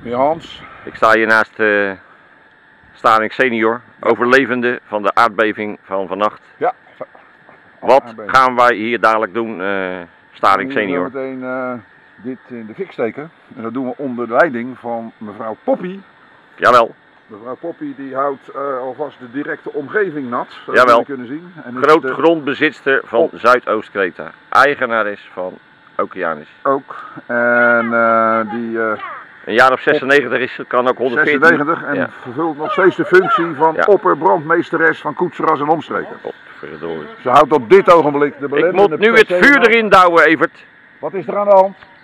Meneer Hans. Ik sta hier naast Staring senior, overlevende van de aardbeving van vannacht. Ja. Wat gaan wij hier dadelijk doen, Staring senior? We gaan meteen dit in de fik steken. En dat doen we onder leiding van mevrouw Poppy. Jawel. Mevrouw Poppy die houdt alvast de directe omgeving nat, zoals Jawel. we kunnen zien. En Groot grondbezitster van Zuidoost-Kreta. Eigenares van Okeanis. Ook. En Een jaar of 96 is, kan ook 114. 96 en ja. vervult nog steeds de functie van opperbrandmeesteres van Koetseras en omstreken. Godverdorie. Ze houdt op dit ogenblik de Ik belemmerende moet nu het vuur erin douwen, Evert. Wat is er aan de hand?